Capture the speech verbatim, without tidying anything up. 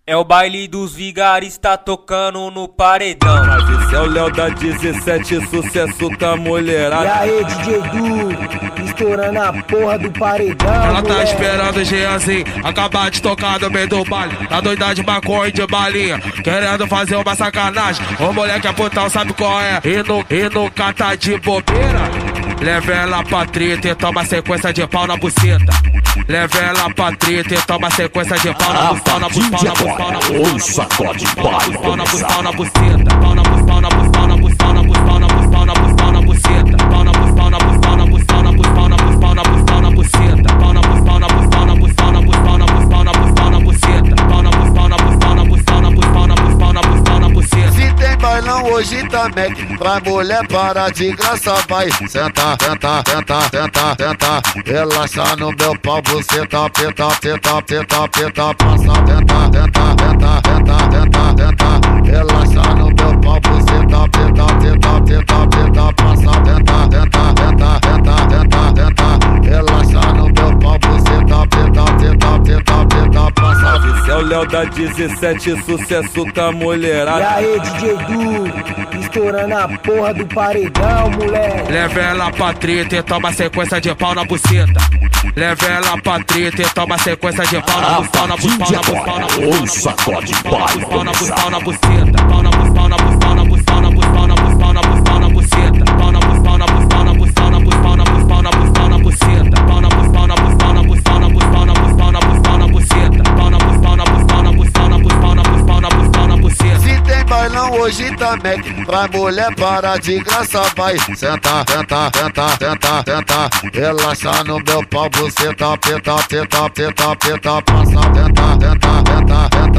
É o baile dos vigaristas tocando no paredão. Mas esse é o Léo da dezessete, sucesso tá mulherada. E aí, D J Du, estourando a porra do paredão. Ela tá moleque. esperando o Jeanzinho acabar de tocar no meio do baile. Tá doida de maconha e de balinha, querendo fazer uma sacanagem. O moleque é putão, sabe qual é? E, no, e nunca tá de bobeira. Leva ela pra treta e toma sequência de pau na buceta. Leva ela pra treta e toma sequência de pau na buceta. Na buceta, na buceta, na buceta. O sacode baile Pau na buceta, começar. na buceta. Pau na buceta, na buceta, na buceta, na buceta, na buceta, na buceta, na buceta. Pau na buceta, na buceta, na buceta, na buceta, na buceta, na buceta, na buceta. Pau na buceta, na buceta, na buceta, na buceta, na buceta, na buceta, na buceta. Pau na buceta, na buceta, na buceta, na buceta, na buceta, na buceta, na buceta. Se tem bailão hoje também, pra mulher parar de graça vai. Senta, senta, senta, senta, senta. Relaxa no meu pau, você tá, tenta, tenta, tenta, tenta. Passa, tenta, tenta, tenta, tenta, tenta, tenta. Relaxa no meu pau, você tá, tenta, tenta, tenta, tenta. Passa, tenta, tenta, tenta, tenta, tenta, tenta. Relaxa no meu pau, você tá, tenta, tenta, tenta, tenta. Passa. Mas esse é o Léo da dezessete, sucesso tá E mulherada. aí, D J Du, estourando a porra do paredão, moleque. Leva ela pra treta e toma sequência de pau na buceta. Leva ela pra treta e toma sequência de pau na A buceta, na partir buceta, de na buceta, na agora, buceta. o sacode baile Pau na buceta, começar. na buceta. Pau na buceta, na buceta, na buceta, na buceta, na buceta, na buceta, na buceta. Pau na buceta, na buceta, na buceta, na buceta, na buceta, na buceta, na buceta. Pau na buceta, na buceta, na buceta, na buceta, na buceta, na buceta, na buceta. Pau na buceta, na buceta, na buceta, na buceta, na buceta, na buceta, na buceta. Se tem bailão hoje também, pra mulher parar de graça vai. Senta, senta, senta, senta, senta. Relaxa no meu pau, você tá, tenta, tenta, tenta, tenta. Passa, tenta, tenta, tenta, tenta.